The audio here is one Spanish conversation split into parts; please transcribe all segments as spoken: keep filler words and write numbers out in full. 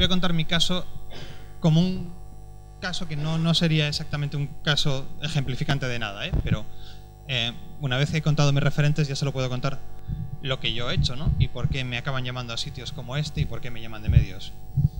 a contar mi caso como un caso que no, no sería exactamente un caso ejemplificante de nada, ¿eh? Pero eh, una vez que he contado mis referentes ya se lo puedo contar lo que yo he hecho, ¿no? Y por qué me acaban llamando a sitios como este y por qué me llaman de medios.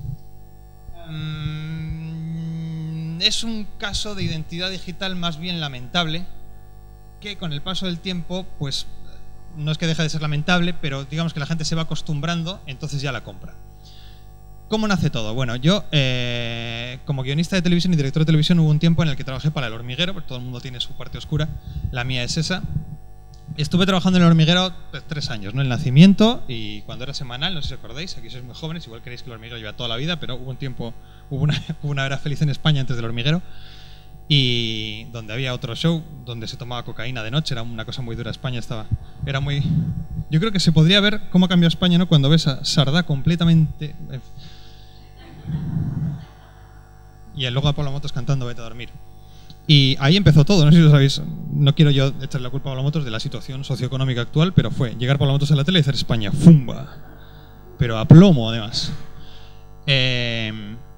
Um, es un caso de identidad digital más bien lamentable, que con el paso del tiempo, pues no es que deje de ser lamentable, pero digamos que la gente se va acostumbrando, entonces ya la compra. ¿Cómo nace todo? Bueno, yo eh, como guionista de televisión y director de televisión hubo un tiempo en el que trabajé para El Hormiguero, porque todo el mundo tiene su parte oscura, la mía es esa. Estuve trabajando en El Hormiguero pues, tres años, ¿no? El nacimiento y cuando era semanal, no sé si os acordáis, aquí sois muy jóvenes, igual queréis que El Hormiguero lleva toda la vida, pero hubo un tiempo, hubo una, hubo una era feliz en España antes del Hormiguero, y donde había otro show, donde se tomaba cocaína de noche, era una cosa muy dura. España estaba, era muy... Yo creo que se podría ver cómo ha cambiado España, ¿no? Cuando ves a Sardá completamente... Y luego a Pablo Motos cantando Vete a dormir. Y ahí empezó todo, no sé si lo sabéis. No quiero yo echarle la culpa a Pablo Motos de la situación socioeconómica actual, pero fue llegar Pablo Motos a la tele y hacer España, ¡fumba! Pero a plomo, además. Eh,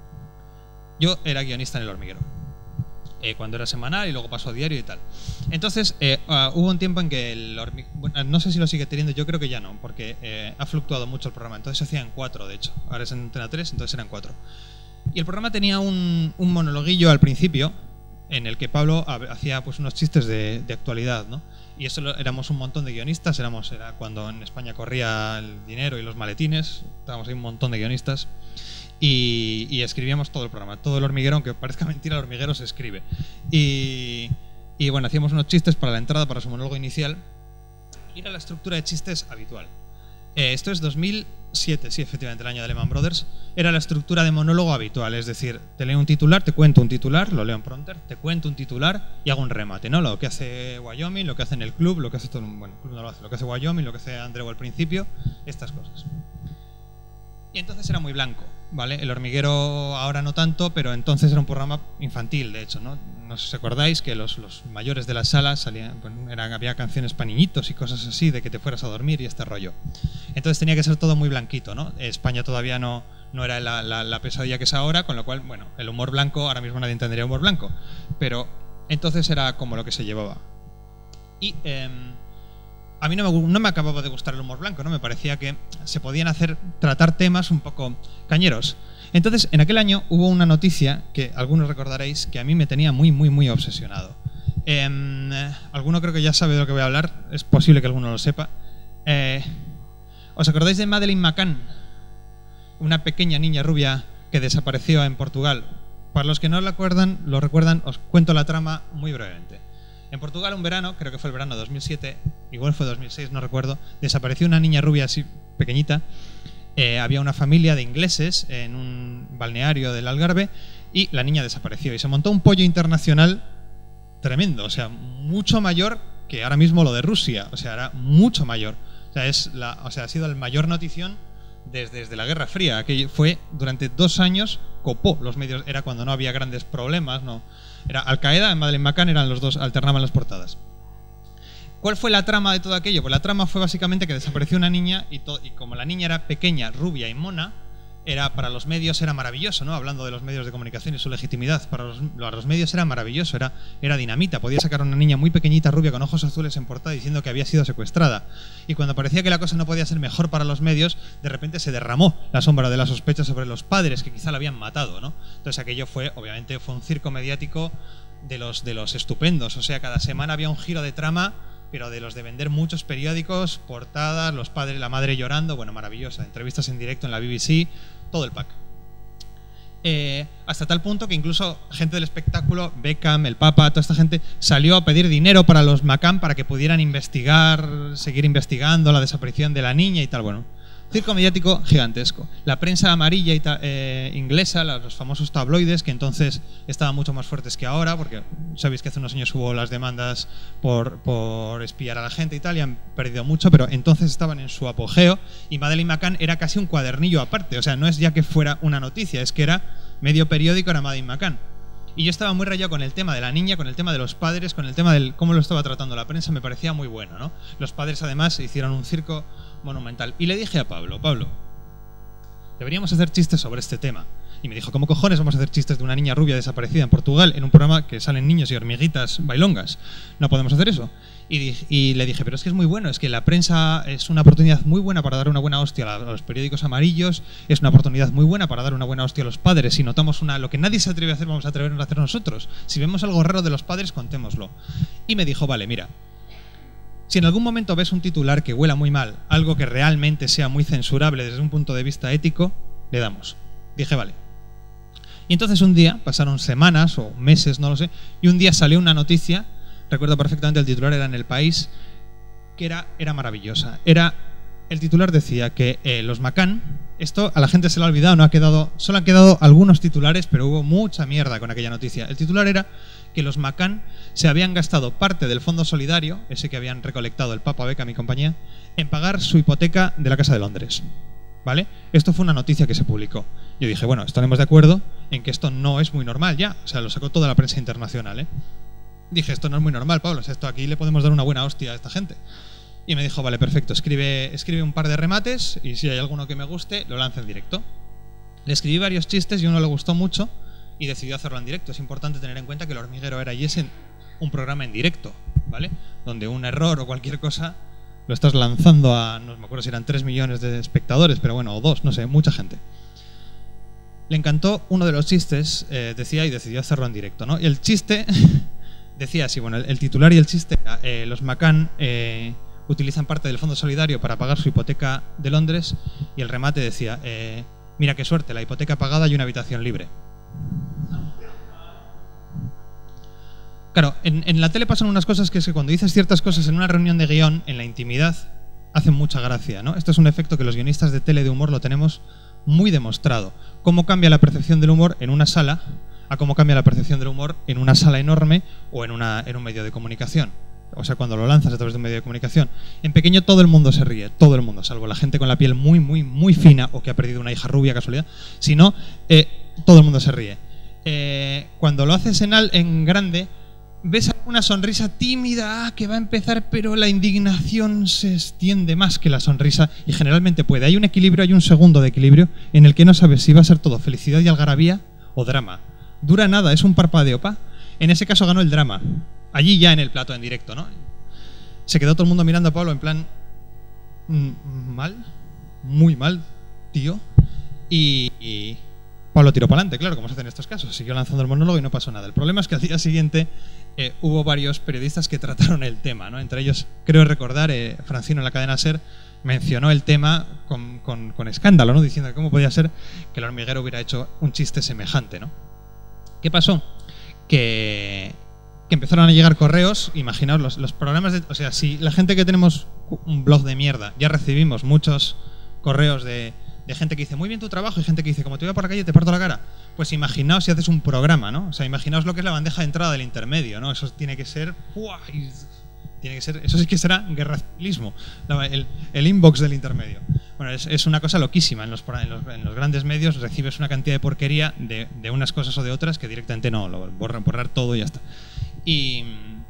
yo era guionista en El Hormiguero, eh, cuando era semanal y luego pasó a diario y tal. Entonces, eh, uh, hubo un tiempo en que El Hormiguero, bueno, no sé si lo sigue teniendo, yo creo que ya no, porque eh, ha fluctuado mucho el programa. Entonces se hacían cuatro, de hecho. Ahora es en Antena tres, entonces eran cuatro. Y el programa tenía un, un monologuillo al principio en el que Pablo hacía pues unos chistes de, de actualidad, ¿no? Y eso lo, éramos un montón de guionistas, éramos, era cuando en España corría el dinero y los maletines, estábamos ahí un montón de guionistas y, y escribíamos todo el programa, todo El Hormiguero, aunque parezca mentira, El Hormiguero se escribe. Y, y bueno, hacíamos unos chistes para la entrada, para su monólogo inicial, y era la estructura de chistes habitual. Eh, esto es dos mil siete, sí, efectivamente, el año de Lehman Brothers. Era la estructura de monólogo habitual, es decir, te leo un titular, te cuento un titular, lo leo en prompter, te cuento un titular y hago un remate, ¿no? Lo que hace Wyoming, lo que hace en el club, lo que hace todo, bueno, el club no lo hace, lo que hace Wyoming, lo que hace Andreu al principio, estas cosas. Y entonces era muy blanco, ¿vale? El Hormiguero ahora no tanto, pero entonces era un programa infantil, de hecho, ¿no? No sé si os acordáis que los, los mayores de la sala salían, bueno, eran, había canciones para niñitos y cosas así, de que te fueras a dormir y este rollo. Entonces tenía que ser todo muy blanquito, ¿no? España todavía no, no era la, la, la pesadilla que es ahora, con lo cual, bueno, el humor blanco, ahora mismo nadie entendería humor blanco, pero entonces era como lo que se llevaba. Y eh, a mí no me, no me acababa de gustar el humor blanco, ¿no? Me parecía que se podían hacer, tratar temas un poco cañeros. Entonces, en aquel año hubo una noticia que algunos recordaréis que a mí me tenía muy, muy, muy obsesionado. Eh, alguno creo que ya sabe de lo que voy a hablar, es posible que alguno lo sepa. Eh, ¿Os acordáis de Madeleine McCann? Una pequeña niña rubia que desapareció en Portugal. Para los que no lo recuerdan, lo recuerdan, os cuento la trama muy brevemente. En Portugal un verano, creo que fue el verano de dos mil siete, igual fue dos mil seis, no recuerdo, desapareció una niña rubia así pequeñita. Eh, había una familia de ingleses en un balneario del Algarve y la niña desapareció y se montó un pollo internacional tremendo, o sea, mucho mayor que ahora mismo lo de Rusia, o sea, era mucho mayor. O sea, es la, o sea ha sido el mayor notición desde, desde la Guerra Fría, que fue durante dos años, copó los medios, era cuando no había grandes problemas, no, era Al-Qaeda y Madeleine McCann, eran los dos, alternaban las portadas. ¿Cuál fue la trama de todo aquello? Pues la trama fue básicamente que desapareció una niña y, y como la niña era pequeña, rubia y mona, era, para los medios era maravilloso, ¿no? Hablando de los medios de comunicación y su legitimidad, para los, para los medios era maravilloso, era, era dinamita. Podía sacar a una niña muy pequeñita, rubia, con ojos azules en portada diciendo que había sido secuestrada. Y cuando parecía que la cosa no podía ser mejor para los medios, de repente se derramó la sombra de la sospecha sobre los padres que quizá la habían matado, ¿no? Entonces aquello fue, obviamente, fue un circo mediático de los, de los estupendos. O sea, cada semana había un giro de trama, pero de los de vender muchos periódicos, portadas, los padres, la madre llorando, bueno, maravillosa, entrevistas en directo en la B B C, todo el pack. Eh, hasta tal punto que incluso gente del espectáculo, Beckham, el Papa, toda esta gente, salió a pedir dinero para los McCann para que pudieran investigar, seguir investigando la desaparición de la niña y tal, bueno. Circo mediático gigantesco. La prensa amarilla y eh, inglesa, los famosos tabloides, que entonces estaban mucho más fuertes que ahora, porque sabéis que hace unos años hubo las demandas por, por espiar a la gente y tal, y han perdido mucho, pero entonces estaban en su apogeo, y Madeleine McCann era casi un cuadernillo aparte, o sea, no es ya que fuera una noticia, es que era medio periódico, era Madeleine McCann. Y yo estaba muy rayado con el tema de la niña, con el tema de los padres, con el tema de cómo lo estaba tratando la prensa, me parecía muy bueno, ¿no? Los padres además hicieron un circo monumental. Y le dije a Pablo, Pablo, deberíamos hacer chistes sobre este tema. Y me dijo, ¿cómo cojones vamos a hacer chistes de una niña rubia desaparecida en Portugal en un programa que salen niños y hormiguitas bailongas? No podemos hacer eso. Y, dije, y le dije, pero es que es muy bueno, es que la prensa es una oportunidad muy buena para dar una buena hostia a los periódicos amarillos, es una oportunidad muy buena para dar una buena hostia a los padres. Si notamos una, lo que nadie se atreve a hacer, vamos a atrevernos a hacer nosotros. Si vemos algo raro de los padres, contémoslo. Y me dijo, vale, mira, si en algún momento ves un titular que huela muy mal, algo que realmente sea muy censurable desde un punto de vista ético, le damos. Dije, vale. Y entonces un día, pasaron semanas o meses, no lo sé, y un día salió una noticia, recuerdo perfectamente el titular, era en El País, que era, era maravillosa. Era, el titular decía que eh, los McCann, esto a la gente se le ha olvidado, no ha quedado, solo han quedado algunos titulares, pero hubo mucha mierda con aquella noticia. El titular era que los McCann se habían gastado parte del fondo solidario, ese que habían recolectado el Papa, Beckham y compañía, en pagar su hipoteca de la Casa de Londres. ¿Vale? Esto fue una noticia que se publicó. Yo dije, bueno, estaremos de acuerdo en que esto no es muy normal ya. O sea, lo sacó toda la prensa internacional, ¿eh? Dije, esto no es muy normal, Pablo. O sea, esto aquí le podemos dar una buena hostia a esta gente. Y me dijo, vale, perfecto, escribe, escribe un par de remates y si hay alguno que me guste, lo lanzo en directo. Le escribí varios chistes y uno le gustó mucho y decidió hacerlo en directo. Es importante tener en cuenta que El Hormiguero era y es en un programa en directo, ¿vale? Donde un error o cualquier cosa lo estás lanzando a, no me acuerdo si eran tres millones de espectadores, pero bueno, o dos, no sé, mucha gente. Le encantó uno de los chistes, eh, decía, y decidió hacerlo en directo, ¿no? Y el chiste decía así, bueno, el, el titular y el chiste, eh, los McCann eh, utilizan parte del fondo solidario para pagar su hipoteca de Londres, y el remate decía, eh, mira qué suerte, la hipoteca pagada y una habitación libre. Claro, en, en la tele pasan unas cosas que es que cuando dices ciertas cosas en una reunión de guión, en la intimidad, hacen mucha gracia, ¿no? Esto es un efecto que los guionistas de tele de humor lo tenemos muy demostrado. Cómo cambia la percepción del humor en una sala a cómo cambia la percepción del humor en una sala enorme o en, una, en un medio de comunicación. O sea, cuando lo lanzas a través de un medio de comunicación. En pequeño todo el mundo se ríe, todo el mundo, salvo la gente con la piel muy, muy, muy fina o que ha perdido una hija rubia, casualidad. Si no, eh, todo el mundo se ríe. Eh, cuando lo haces en, al, en grande, ves una sonrisa tímida ah, que va a empezar, pero la indignación se extiende más que la sonrisa y generalmente puede. Hay un equilibrio, hay un segundo de equilibrio en el que no sabes si va a ser todo felicidad y algarabía o drama. Dura nada, es un parpadeo, pa. En ese caso ganó el drama. Allí ya en el plato, en directo, ¿no? Se quedó todo el mundo mirando a Pablo en plan... mal, muy mal, tío. Y... y Pablo tiró para adelante, claro, como se hace en estos casos. Siguió lanzando el monólogo y no pasó nada. El problema es que al día siguiente eh, hubo varios periodistas que trataron el tema, ¿no? Entre ellos, creo recordar, eh, Francino en la cadena SER mencionó el tema con, con, con escándalo, ¿no? Diciendo que cómo podía ser que El Hormiguero hubiera hecho un chiste semejante, ¿no? ¿Qué pasó? Que, que empezaron a llegar correos, imaginaos, los, los programas de... O sea, si la gente que tenemos un blog de mierda, ya recibimos muchos correos de... de gente que dice, muy bien tu trabajo, y gente que dice, como te veo por la calle te parto la cara. Pues imaginaos si haces un programa, ¿no? O sea, imaginaos lo que es la bandeja de entrada del intermedio, ¿no? Eso tiene que ser... ¡Uah! Tiene que ser, eso sí que será guerra civilismo, el, el inbox del intermedio. Bueno, es, es una cosa loquísima. En los, en, los, en los grandes medios recibes una cantidad de porquería de, de unas cosas o de otras que directamente no, lo borran, borrar todo y ya está. Y...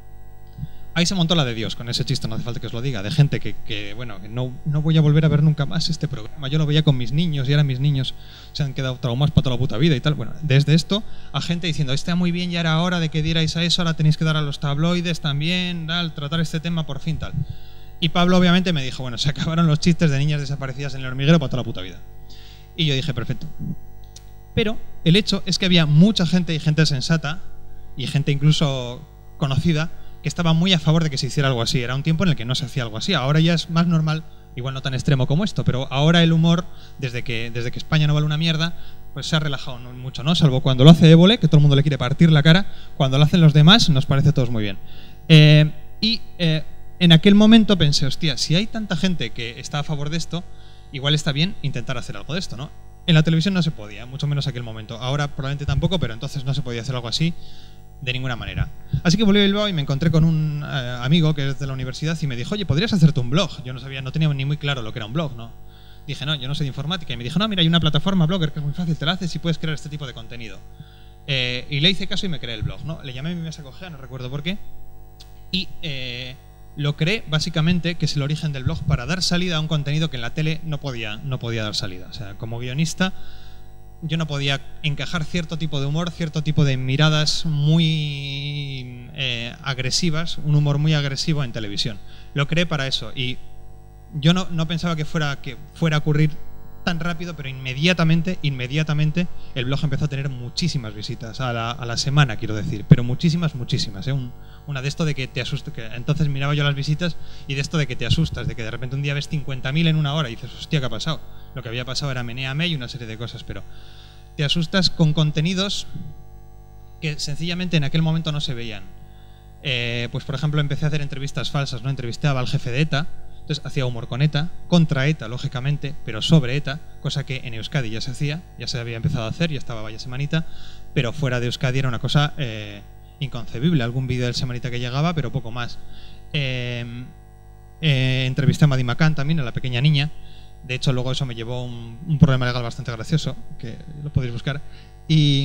ahí se montó la de Dios con ese chiste, no hace falta que os lo diga, de gente que, que bueno, que no, no voy a volver a ver nunca más este programa. Yo lo veía con mis niños y ahora mis niños se han quedado traumados para toda la puta vida y tal. Bueno, desde esto a gente diciendo, está muy bien, ya era hora de que dierais a eso, ahora tenéis que dar a los tabloides también, tal, tratar este tema por fin, tal. Y Pablo obviamente me dijo, bueno, se acabaron los chistes de niñas desaparecidas en El Hormiguero para toda la puta vida. Y yo dije, perfecto. Pero el hecho es que había mucha gente y gente sensata y gente incluso conocida que estaba muy a favor de que se hiciera algo así. Era un tiempo en el que no se hacía algo así. Ahora ya es más normal, igual no tan extremo como esto, pero ahora el humor, desde que, desde que España no vale una mierda, pues se ha relajado mucho, ¿no? Salvo cuando lo hace Évole, que todo el mundo le quiere partir la cara. Cuando lo hacen los demás, nos parece a todos muy bien. Eh, y eh, en aquel momento pensé, hostia, si hay tanta gente que está a favor de esto, igual está bien intentar hacer algo de esto, ¿no? En la televisión no se podía, mucho menos aquel momento. Ahora probablemente tampoco, pero entonces no se podía hacer algo así de ninguna manera. Así que volví a Bilbao y me encontré con un eh, amigo que es de la universidad y me dijo, oye, ¿podrías hacerte un blog? Yo no sabía, no tenía ni muy claro lo que era un blog, ¿no? Dije, no, yo no sé de informática. Y me dijo, no, mira, hay una plataforma Blogger que es muy fácil, te la haces y puedes crear este tipo de contenido. Eh, y le hice caso y me creé el blog, ¿no? Le llamé a mi mesa cogea, no recuerdo por qué. Y eh, Lo creé básicamente, que es el origen del blog, para dar salida a un contenido que en la tele no podía, no podía dar salida. O sea, como guionista, yo no podía encajar cierto tipo de humor, cierto tipo de miradas muy eh, agresivas, un humor muy agresivo en televisión. Lo creé para eso y yo no, no pensaba que fuera, que fuera a ocurrir tan rápido, pero inmediatamente, inmediatamente el blog empezó a tener muchísimas visitas a la, a la semana, quiero decir, pero muchísimas, muchísimas. ¿eh? Un, una de esto de que te asustas, que entonces miraba yo las visitas y de esto de que te asustas, de que de repente un día ves cincuenta mil en una hora y dices, hostia, ¿qué ha pasado? Lo que había pasado era Menéame y una serie de cosas, pero te asustas con contenidos que sencillamente en aquel momento no se veían. Eh, pues por ejemplo empecé a hacer entrevistas falsas, ¿no? Entrevistaba al jefe de ETA. Entonces hacía humor con ETA, contra ETA, lógicamente, pero sobre ETA, cosa que en Euskadi ya se hacía, ya se había empezado a hacer, ya estaba vaya semanita, pero fuera de Euskadi era una cosa eh, inconcebible. Algún vídeo del semanita que llegaba, pero poco más. Eh, eh, entrevisté a Madi Macan también, a la pequeña niña. De hecho, luego eso me llevó un, un problema legal bastante gracioso, que lo podéis buscar. Y...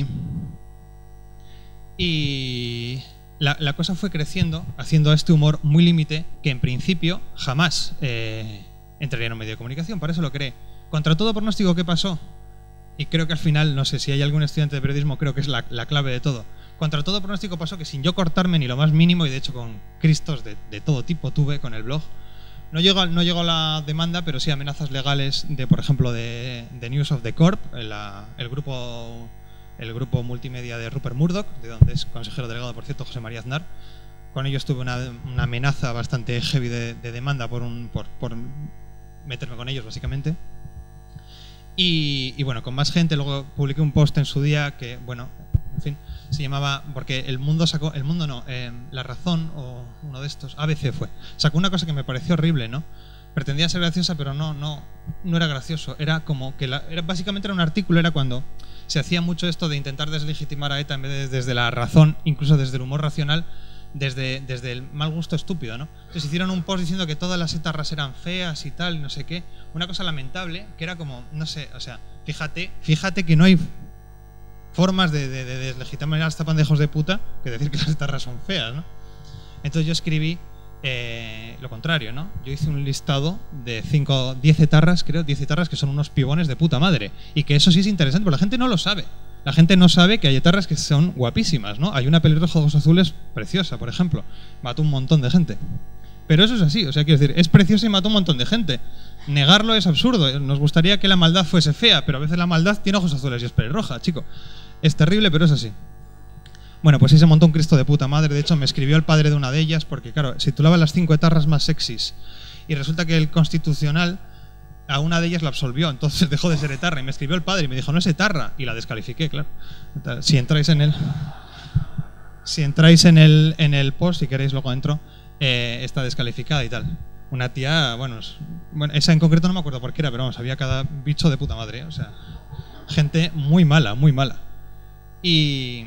y La, la cosa fue creciendo, haciendo este humor muy límite, que en principio jamás eh, entraría en un medio de comunicación. Para eso lo creé. Contra todo pronóstico, ¿qué pasó? Y creo que al final, no sé si hay algún estudiante de periodismo, creo que es la, la clave de todo. Contra todo pronóstico pasó que sin yo cortarme ni lo más mínimo, y de hecho con cristos de, de todo tipo tuve con el blog, no llegó, no llegó la demanda, pero sí amenazas legales de, por ejemplo, de, de News of the Corp, la, el grupo... el grupo multimedia de Rupert Murdoch, de donde es consejero delegado, por cierto, José María Aznar. Con ellos tuve una, una amenaza bastante heavy de, de demanda por, un, por, por meterme con ellos, básicamente. Y, y bueno, con más gente, luego publiqué un post en su día que, bueno, en fin, se llamaba, porque El Mundo sacó, El Mundo no, eh, La Razón, o uno de estos, A B C fue, sacó una cosa que me pareció horrible, ¿no? Pretendía ser graciosa, pero no, no, no era gracioso. Era como que, la, era, básicamente era un artículo, era cuando se hacía mucho esto de intentar deslegitimar a ETA en vez de desde la razón, incluso desde el humor racional, desde, desde el mal gusto estúpido, ¿no? Entonces hicieron un post diciendo que todas las etarras eran feas y tal, no sé qué. Una cosa lamentable, que era como, no sé, o sea, fíjate, fíjate que no hay formas de, de, de deslegitimar a los tapandejos de puta que decir que las etarras son feas, ¿no? Entonces yo escribí Eh, lo contrario, ¿no? Yo hice un listado de cinco, diez etarras, creo, diez etarras que son unos pibones de puta madre. Y que eso sí es interesante, porque la gente no lo sabe. La gente no sabe que hay etarras que son guapísimas, ¿no? Hay una pelirroja de ojos azules preciosa, por ejemplo. Mató un montón de gente. Pero eso es así, o sea, quiero decir, es preciosa y mató un montón de gente. Negarlo es absurdo. Nos gustaría que la maldad fuese fea, pero a veces la maldad tiene ojos azules y es pelirroja, chico. Es terrible, pero es así. Bueno, pues ahí se montó un Cristo de puta madre. De hecho, me escribió el padre de una de ellas, porque claro, se titulaba Las cinco etarras más sexys. Y resulta que el Constitucional a una de ellas la absolvió, entonces dejó de ser etarra. Y me escribió el padre y me dijo, no es etarra. Y la descalifiqué, claro. Si entráis en el... Si entráis en el, en el post, si queréis luego entro, eh, está descalificada y tal. Una tía, bueno, es, bueno, esa en concreto no me acuerdo por qué era, pero vamos, había cada bicho de puta madre, ¿eh? O sea, gente muy mala, muy mala. Y...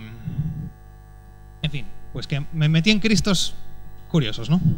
En fin, pues que me metí en cristos curiosos, ¿no?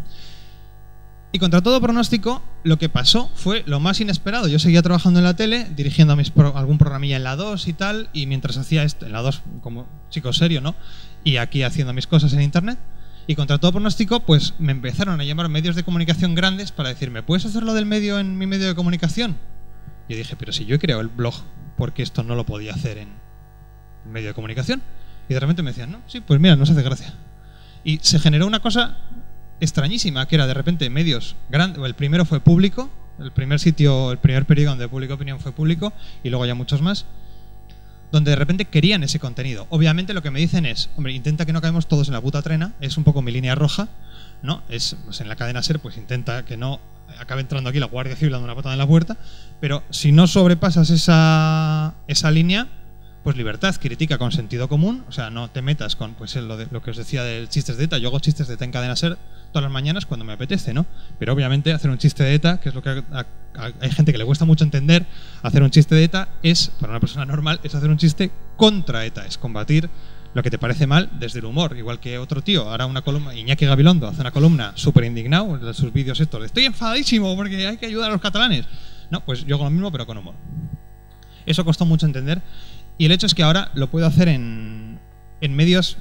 Y contra todo pronóstico, lo que pasó fue lo más inesperado. Yo seguía trabajando en la tele, dirigiendo a mis pro, algún programilla en la dos y tal, y mientras hacía esto, en la dos como chico serio, ¿no? Y aquí haciendo mis cosas en internet. Y contra todo pronóstico, pues me empezaron a llamar medios de comunicación grandes para decirme, ¿puedes hacerlo del medio en mi medio de comunicación? Y yo dije, pero si yo he creado el blog, ¿por qué esto no lo podía hacer en el medio de comunicación? Y de repente me decían, no, sí, pues mira, nos hace gracia. Y se generó una cosa extrañísima, que era de repente medios grandes. El primero fue Público, el primer sitio, el primer periódico donde publicó opinión fue Público, y luego ya muchos más, donde de repente querían ese contenido. Obviamente lo que me dicen es, hombre, intenta que no caemos todos en la puta trena, es un poco mi línea roja, ¿no? Es, pues en la cadena SER, pues intenta que no acabe entrando aquí la Guardia Civil dando una patada en la puerta, pero si no sobrepasas esa, esa línea, pues libertad, critica con sentido común, o sea, no te metas con pues lo, de, lo que os decía del chistes de ETA. Yo hago chistes de ETA en cadena SER todas las mañanas cuando me apetece, ¿no? Pero obviamente hacer un chiste de ETA, que es lo que a, a, a, hay gente que le cuesta mucho entender, hacer un chiste de ETA es, para una persona normal, es hacer un chiste contra ETA, es combatir lo que te parece mal desde el humor. Igual que otro tío hará una columna, Iñaki Gabilondo hace una columna súper indignado en sus vídeos estos de estoy enfadadísimo porque hay que ayudar a los catalanes. No, pues yo hago lo mismo pero con humor. Eso costó mucho entender. Y el hecho es que ahora lo puedo hacer en, en medios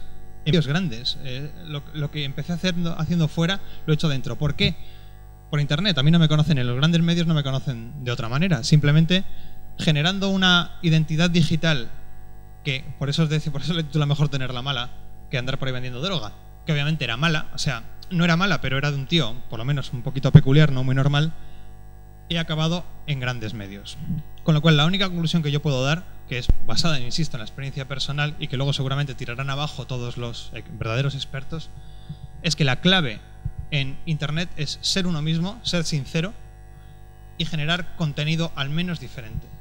medios grandes. Eh, lo, lo que empecé haciendo, haciendo fuera lo he hecho dentro. ¿Por qué? Por internet. A mí no me conocen, en los grandes medios no me conocen de otra manera. Simplemente generando una identidad digital que, por eso os decía, por eso le titula mejor tenerla mala que andar por ahí vendiendo droga. Que obviamente era mala, o sea, no era mala, pero era de un tío, por lo menos un poquito peculiar, no muy normal. He acabado en grandes medios. Con lo cual, la única conclusión que yo puedo dar, que es basada, insisto, en la experiencia personal y que luego seguramente tirarán abajo todos los verdaderos expertos, es que la clave en Internet es ser uno mismo, ser sincero y generar contenido al menos diferente.